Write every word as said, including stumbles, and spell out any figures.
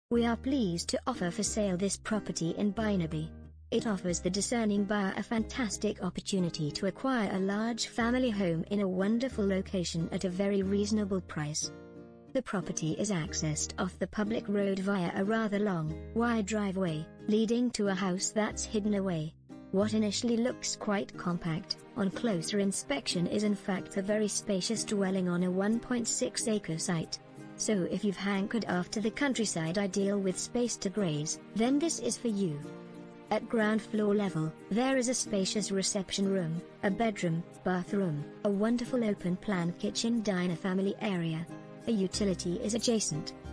We are pleased to offer for sale this property in Binaby. It offers the discerning buyer a fantastic opportunity to acquire a large family home in a wonderful location at a very reasonable price. The property is accessed off the public road via a rather long, wide driveway, leading to a house that's hidden away. What initially looks quite compact, on closer inspection is in fact a very spacious dwelling on a one point six acre site. So if you've hankered after the countryside ideal with space to graze, then this is for you. At ground floor level, there is a spacious reception room, a bedroom, bathroom, a wonderful open-plan kitchen diner family area. A utility is adjacent,